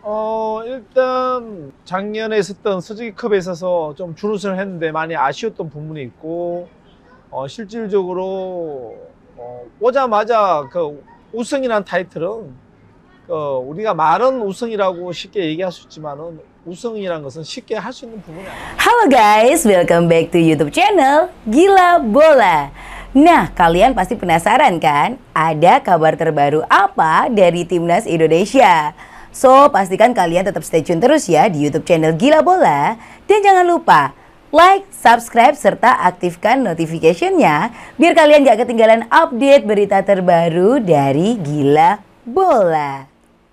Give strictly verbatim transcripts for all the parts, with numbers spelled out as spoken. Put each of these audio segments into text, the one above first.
어, 일단 작년에 있었던 서지기컵에 있어서 좀 준우승을 했는데 많이 아쉬웠던 부분이 있고, 어, 실질적으로 어, 오자마자 그 우승이란 타이틀은 그 우리가 말은 우승이라고 쉽게 얘기할 수 있지만은 우승이란 것은 쉽게 할 수 있는 부분이 아니에요. Halo guys, welcome back to YouTube channel Gila Bola. Nah, kalian pasti penasaran kan? Ada kabar terbaru apa dari Timnas Indonesia? So, pastikan kalian tetap stay tune terus ya di YouTube channel Gila Bola. Dan jangan lupa like, subscribe, serta aktifkan notification-nya biar kalian gak ketinggalan update berita terbaru dari Gila Bola.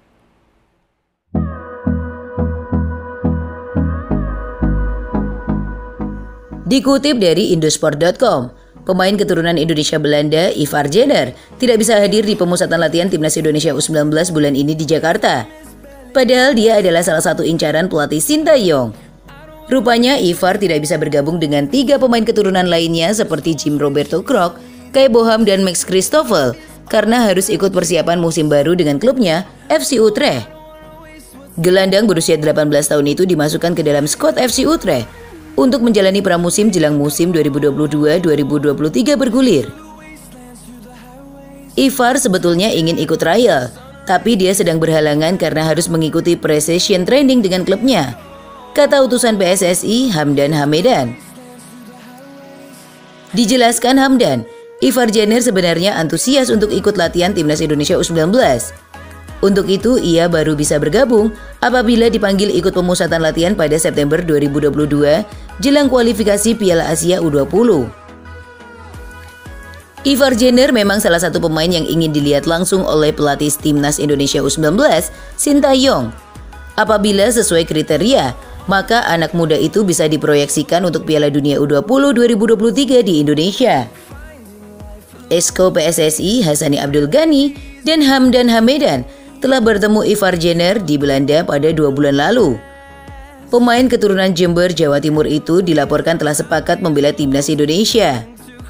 Dikutip dari Indosport dot com, pemain keturunan Indonesia Belanda Ivar Jenner tidak bisa hadir di pemusatan latihan Timnas Indonesia U sembilan belas bulan ini di Jakarta. Padahal dia adalah salah satu incaran pelatih Sintayong. Rupanya Ivar tidak bisa bergabung dengan tiga pemain keturunan lainnya seperti Jim Roberto Krok, Kai Boham, dan Max Christoffel karena harus ikut persiapan musim baru dengan klubnya F C Utrecht. Gelandang berusia delapan belas tahun itu dimasukkan ke dalam skuad F C Utrecht untuk menjalani pramusim jelang musim dua ribu dua puluh dua dua ribu dua puluh tiga bergulir. Ivar sebetulnya ingin ikut trial, tapi dia sedang berhalangan karena harus mengikuti pre-season training dengan klubnya, kata utusan P S S I Hamdan Hamedan. Dijelaskan Hamdan, Ivar Jenner sebenarnya antusias untuk ikut latihan Timnas Indonesia U sembilan belas. Untuk itu ia baru bisa bergabung apabila dipanggil ikut pemusatan latihan pada September dua ribu dua puluh dua jelang kualifikasi Piala Asia U dua puluh. Ivar Jenner memang salah satu pemain yang ingin dilihat langsung oleh pelatih Timnas Indonesia U sembilan belas, Sintayong. Apabila sesuai kriteria, maka anak muda itu bisa diproyeksikan untuk Piala Dunia U dua puluh dua ribu dua puluh tiga di Indonesia. Esko P S S I Hassani Abdul Ghani dan Hamdan Hamedan telah bertemu Ivar Jenner di Belanda pada dua bulan lalu. Pemain keturunan Jember, Jawa Timur itu dilaporkan telah sepakat membela Timnas Indonesia.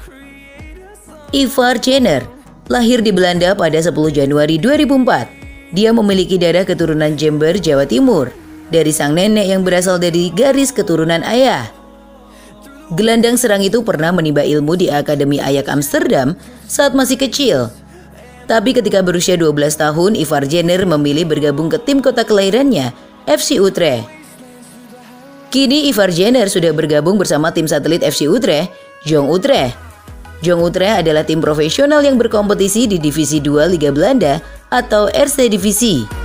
Ivar Jenner lahir di Belanda pada sepuluh Januari dua ribu empat. Dia memiliki darah keturunan Jember, Jawa Timur, dari sang nenek yang berasal dari garis keturunan ayah. Gelandang serang itu pernah menimba ilmu di Akademi Ajax Amsterdam saat masih kecil. Tapi ketika berusia dua belas tahun, Ivar Jenner memilih bergabung ke tim kota kelahirannya, F C Utrecht. Kini Ivar Jenner sudah bergabung bersama tim satelit F C Utrecht, Jong Utrecht. Jong Utrecht adalah tim profesional yang berkompetisi di Divisi dua Liga Belanda atau Eerste Divisie.